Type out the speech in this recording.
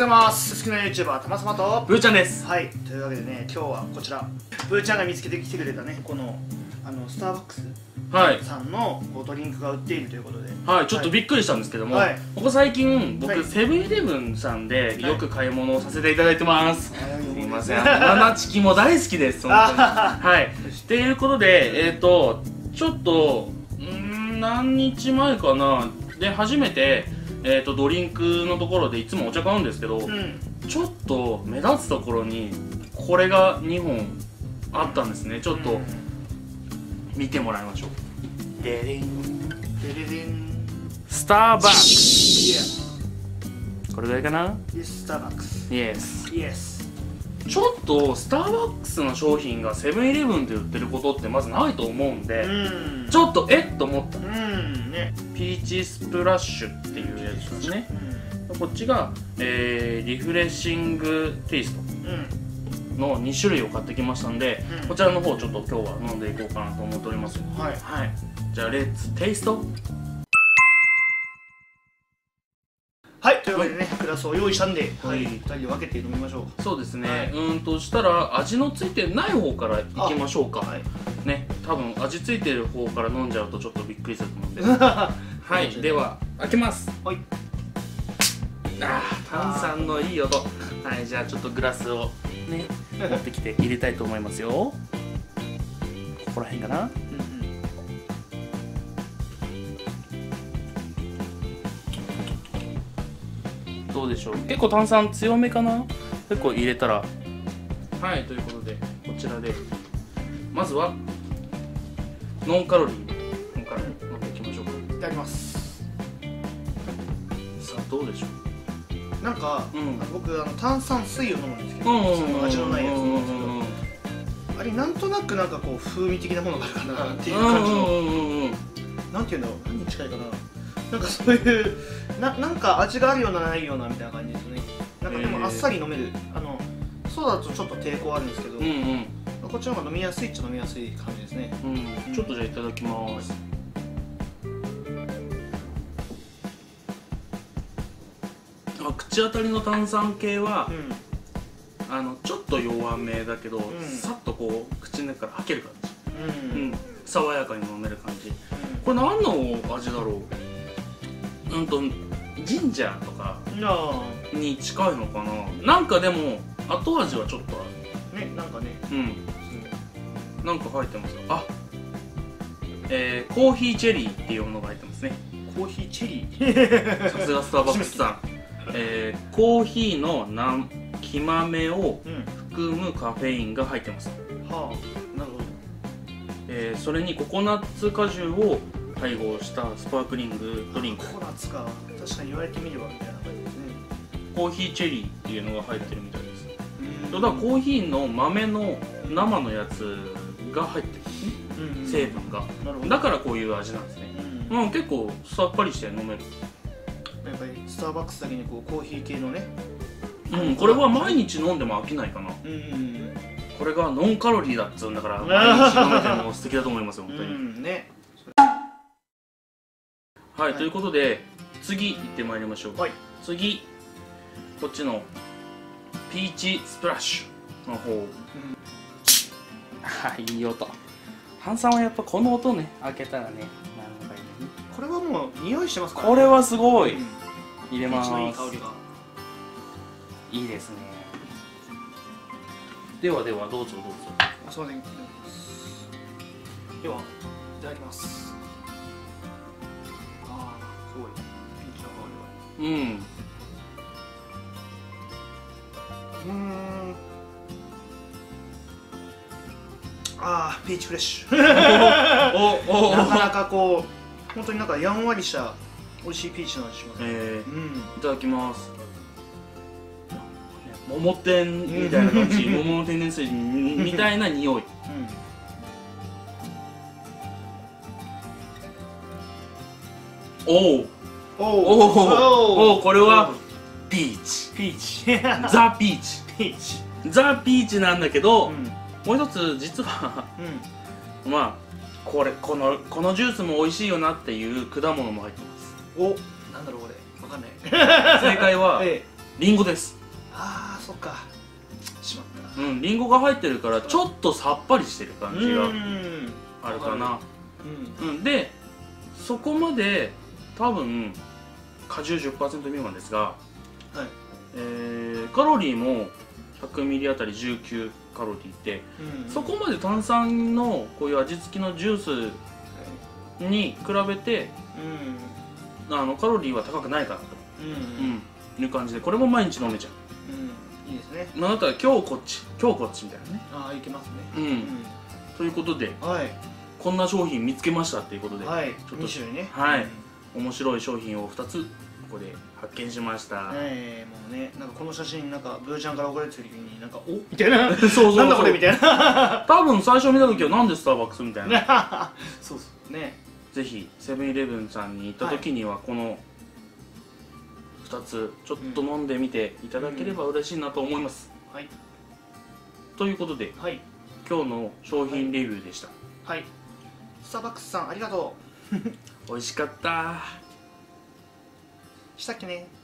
ございます。好きな YouTuber たまさまとブーちゃんです。 はい、というわけでね、今日はこちらブーちゃんが見つけてきてくれたね、このスターバックスさんのドリンクが売っているということで、 はい、ちょっとびっくりしたんですけども、ここ最近僕セブンイレブンさんでよく買い物をさせていただいてます。すみません、マナチキも大好きです。本当に。はい。っていうことで、ちょっと何日前かなで初めてドリンクのところでいつもお茶買うんですけど、ちょっと目立つところにこれが2本あったんですね。ちょっと見てもらいましょう。デリンデリリンスターバックス。これぐらいかな。 スターバックス。 イエス。 イエス。 ちょっとスターバックスの商品がセブンイレブンで売ってることってまずないと思うんで、ちょっとっと思った。ピーチスプラッシュっていうやつですね。こっちが、リフレッシングテイストの2種類を買ってきましたんで、こちらの方ちょっと今日は飲んでいこうかなと思っております。はい、はい、じゃあレッツテイスト。 はい、というわけでね、グラスを用意したんで、2人で分けて飲みましょう。 そうですね。したら味のついてない方からいきましょうか。ね、多分味ついてる方から飲んじゃうとちょっとびっくりすると思うんで。はい、では開けます。はい。炭酸のいい音。はい、じゃあちょっとグラスをね持ってきて入れたいと思いますよ。ここら辺かな。どうでしょう。結構炭酸強めかな。結構入れたら。はい、ということでこちらでまずはノンカロリーから飲んでいきましょうか。 いただきます。 さあどうでしょう。なんか、僕炭酸水を飲むんですけど、その味のないやつなんですけど、あれなんとなくなんかこう風味的なものがあるかなっていう感じの、なんていうの、何に近いかな。なんかそういうなんか味があるようなないようなみたいな感じですね。なんかでもあっさり飲める。そうだとちょっと抵抗あるんですけど、こっちの方が飲みやすいっちゃ飲みやすい感じですね。 ちょっとじゃあいただきます。口当たりの炭酸系はちょっと弱めだけど、さっとこう口の中から吐ける感じ。爽やかに飲める感じ。これ何の味だろう。ジンジャーとかに近いのかな。なんかでも後味はちょっとあるね。なんかね、なんか入ってますよ。コーヒーチェリーっていうものが入ってますね。 コーヒーチェリー。 さすがスターバックスさん。コーヒーの木豆を含むカフェインが入ってます。 はあ、なるほど。それにココナッツ果汁を配合したスパークリングドリンク。 ココナッツか、確かに言われてみればみたいな感じですね。 コーヒーチェリーっていうのが入ってるみたいです。だからコーヒーの豆の生のやつが入ってるんですね、成分が。だからこういう味なんですね。結構さっぱりして飲める。 やっぱりスターバックスだけにこうコーヒー系のね、 これは毎日飲んでも飽きないかな。これがノンカロリーだっつうんだから毎日飲めても素敵だと思いますよ、本当にね。はい、ということで次行ってまいりましょう。次こっちのピーチスプラッシュの方。はい、いい音。炭酸はやっぱこの音ね、開けたらね、なるほどいい。 これはもう匂いしてますか。 これはすごい。入れます。 いい香りがいいですね。ではではどうぞどうぞ。 すみません。ではいただきます。すごいピーチの香りが。ピーチフレッシュ。なかなかこう本当になんかやんわりした美味しいピーチの味します。 いただきます。桃天みたいな感じ。桃の天然水みたいな匂い。おお、これはピーチ。 ピーチ。 ザ・ピーチ。 ピーチ。 ザ・ピーチなんだけど、もう一つ実はまあこのジュースも美味しいよなっていう果物も入ってます。 お、なんだろうこれ、わかんない。 正解はリンゴです。 そっか、しまった。 リンゴが入ってるからちょっとさっぱりしてる感じがあるかな。でそこまで多分果汁 10% 未満ですが、カロリーも100ミリあたり19カロリーで、そこまで炭酸のこういう味付きのジュースに比べてカロリーは高くないかなという感じで、これも毎日飲めちゃう。 いいですね。 だったら今日こっちみたいなね。 ああ、いけますね。 ということで、こんな商品見つけましたっていうことで、ちょっと 2種類ね、 面白い商品を2つここで発見しました。 もうね、なんかこの写真なんかブーちゃんから送られてる時になんかおみたいなそうなんだこれみたいな多分最初見た時はなんでスターバックスみたいなそうそうね。 ぜひセブンイレブンさんに行った時にはこの2つちょっと飲んでみていただければ嬉しいなと思います。ということで、今日の商品レビューでした。 スターバックスさんありがとう美味しかったしたっけね。